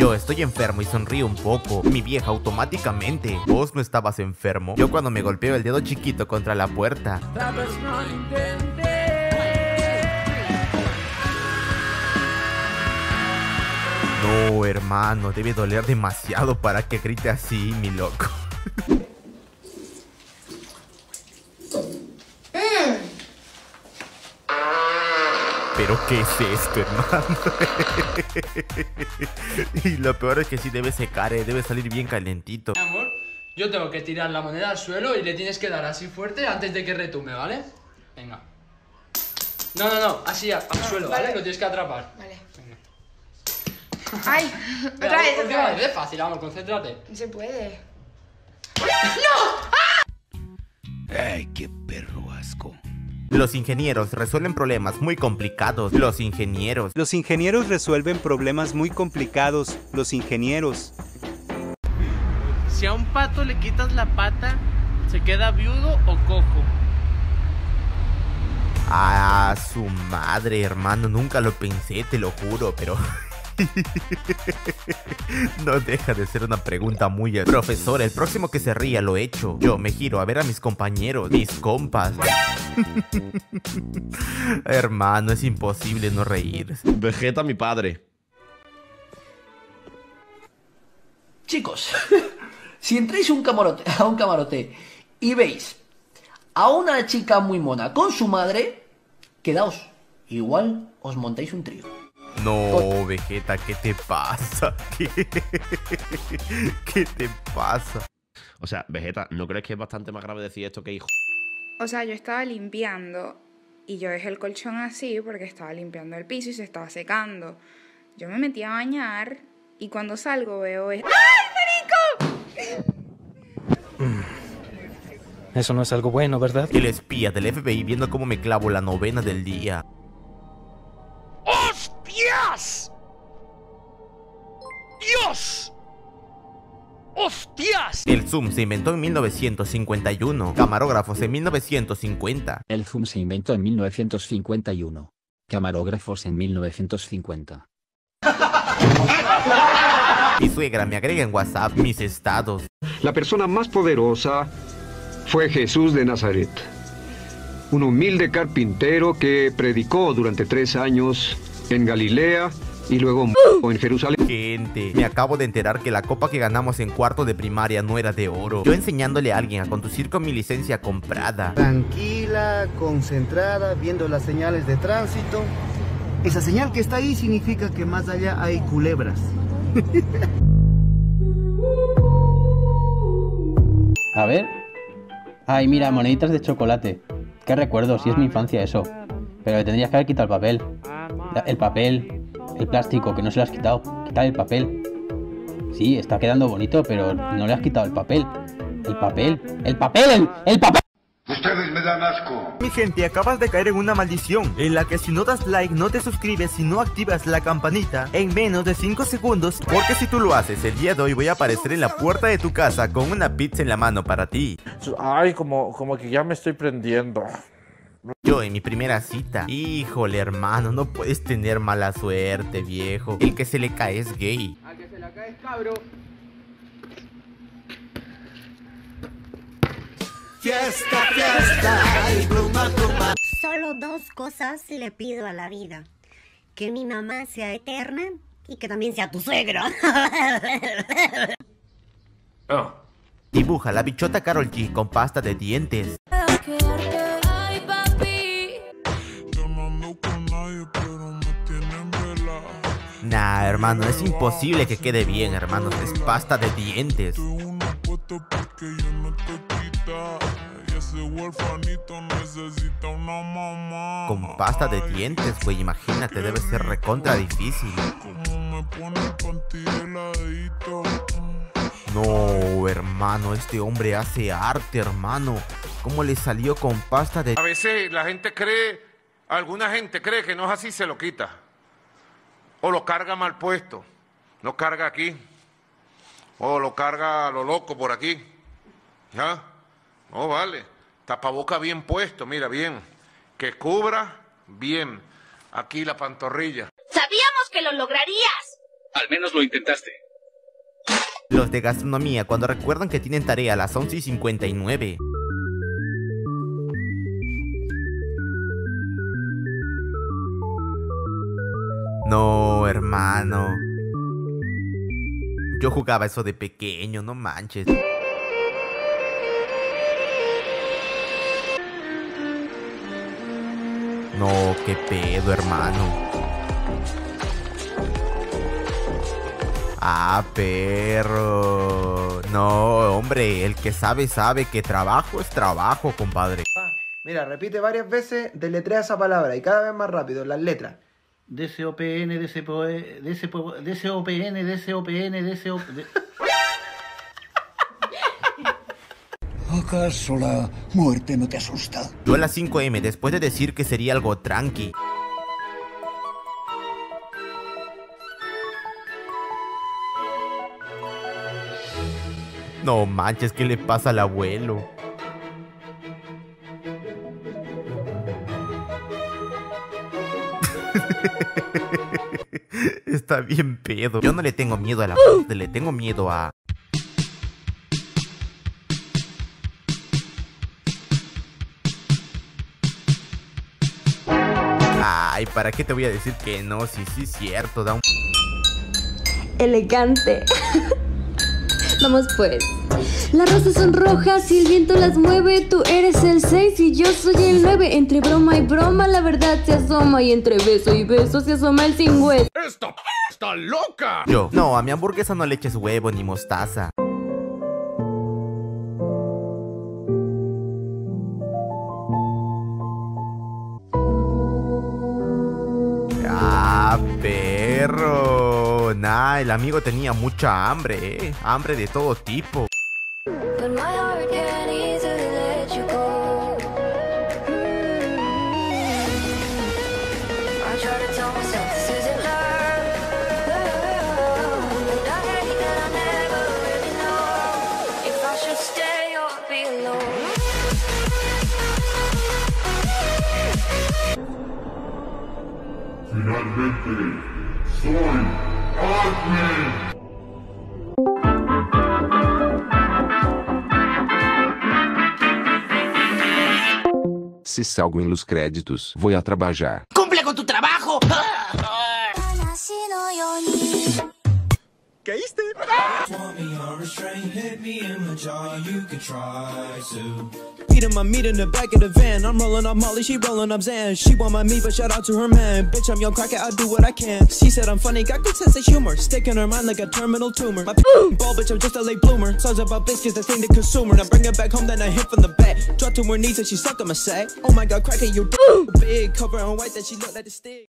Yo estoy enfermo y sonrío un poco. Mi vieja automáticamente. Vos no estabas enfermo. Yo cuando me golpeo el dedo chiquito contra la puerta. No, hermano, debe doler demasiado para que grite así, mi loco. ¿Pero qué es esto, hermano? Y lo peor es que sí debe secar, debe salir bien calentito. Amor, yo tengo que tirar la moneda al suelo y le tienes que dar así fuerte antes de que retumbe, ¿vale? Venga. No, así al suelo, ¿vale? Lo tienes que atrapar. Vale. Venga. ¡Ay! Otra vez. Es fácil, vamos, concéntrate. No se puede. ¡Ay, qué perro asco! Los ingenieros resuelven problemas muy complicados. Los ingenieros resuelven problemas muy complicados. Los ingenieros. Si a un pato le quitas la pata, ¿se queda viudo o cojo? Ah, su madre, hermano. Nunca lo pensé, te lo juro, pero... No deja de ser una pregunta muy... Profesor, el próximo que se ría lo echo. Yo me giro a ver a mis compañeros, mis compas. Hermano, es imposible no reírse. Vegeta, mi padre. Chicos, si entráis a un camarote y veis a una chica muy mona con su madre, quedaos. Igual os montáis un trío. No, Vegeta, ¿qué te pasa? ¿Qué te pasa? O sea, Vegeta, ¿no crees que es bastante más grave decir esto que hijo? O sea, yo estaba limpiando y yo dejé el colchón así porque estaba limpiando el piso y se estaba secando. Yo me metí a bañar y cuando salgo veo... ¡Ay, marico! Eso no es algo bueno, ¿verdad? El espía del FBI viendo cómo me clavo la novena del día. ¡Hostias! ¡Dios! ¡Hostias! El zoom se inventó en 1951. Camarógrafos en 1950. El zoom se inventó en 1951. Camarógrafos en 1950. Mi suegra me agrega en WhatsApp mis estados. La persona más poderosa fue Jesús de Nazaret, un humilde carpintero que predicó durante 3 años en Galilea y luego en Jerusalén. Gente, me acabo de enterar que la copa que ganamos en cuarto de primaria no era de oro. Yo enseñándole a alguien a conducir con mi licencia comprada. Tranquila, concentrada, viendo las señales de tránsito. Esa señal que está ahí significa que más allá hay culebras. A ver. Ay, mira, moneditas de chocolate. Qué recuerdo, si es mi infancia eso. Pero le tendrías que haber quitado el papel. El papel, el plástico, que no se lo has quitado. Quitar el papel. Sí, está quedando bonito, pero no le has quitado el papel. El papel, el papel, el papel. Ustedes me dan asco. Mi gente, acabas de caer en una maldición en la que si no das like, no te suscribes y no activas la campanita en menos de 5 segundos, porque si tú lo haces, el día de hoy voy a aparecer en la puerta de tu casa con una pizza en la mano para ti. Ay, como que ya me estoy prendiendo. Yo en mi primera cita. Híjole, hermano, no puedes tener mala suerte, viejo. El que se le cae es gay. Al que se la cae es cabro. Fiesta, fiesta y pluma, pluma. Solo 2 cosas le pido a la vida. Que mi mamá sea eterna y que también sea tu suegra. Oh. Dibuja la bichota Karol G con pasta de dientes. Ay, papi. Nah, hermano, es imposible que quede bien, hermano. Es pasta de dientes. Con pasta de dientes, güey, imagínate, debe ser recontra difícil. No, hermano, este hombre hace arte, hermano. ¿Cómo le salió con pasta de...? A veces la gente cree, alguna gente cree que no es así, se lo quita. O lo carga mal puesto, lo carga aquí. O lo carga a lo loco por aquí. ¿Ya? No, vale. Tapaboca bien puesto, mira, bien. Que cubra bien. Aquí la pantorrilla. Sabíamos que lo lograrías. Al menos lo intentaste. Los de gastronomía cuando recuerdan que tienen tarea a las 11:59. No, hermano. Yo jugaba eso de pequeño, no manches. No, qué pedo, hermano. Ah, perro. No, hombre, el que sabe, sabe que trabajo es trabajo, compadre. Mira, repite varias veces, deletrea esa palabra y cada vez más rápido, las letras. DCOPN, DCOPN, DCOPN. ¿Acaso la muerte no te asusta? Yo a las 5M después de decir que sería algo tranqui. No manches, ¿qué le pasa al abuelo? Está bien pedo. Yo no le tengo miedo a la muerte, le tengo miedo a... Ay, ¿para qué te voy a decir que no? Sí, sí, es cierto, da un... Elegante. Vamos pues. Las rosas son rojas y el viento las mueve. Tú eres el 6 y yo soy el 9. Entre broma y broma la verdad se asoma. Y entre beso y beso se asoma el sin hueso. ¡Esta está loca! Yo, no, a mi hamburguesa no le eches huevo ni mostaza. Ah, perro. Nah, el amigo tenía mucha hambre, hambre de todo tipo. Finalmente, soy Admin. Se salgo en los créditos, voy a trabajar. ¡Cumple con tu trabajo! ¿Caíste? Eating my meat in the back of the van. I'm rolling up Molly, she rolling up Zan. She want my meat, but shout out to her man. Bitch, I'm young cracker, I do what I can. She said I'm funny, got good sense of humor. Stick in her mind like a terminal tumor. My ball, bitch, I'm just a late bloomer. Songs about biscuits, the thing to consumer. Now bring her back home, then I hit from the back. Drop to her knees and she suck on my sack. Oh my god, cracker, you big. Cover on white, that she look like a stick.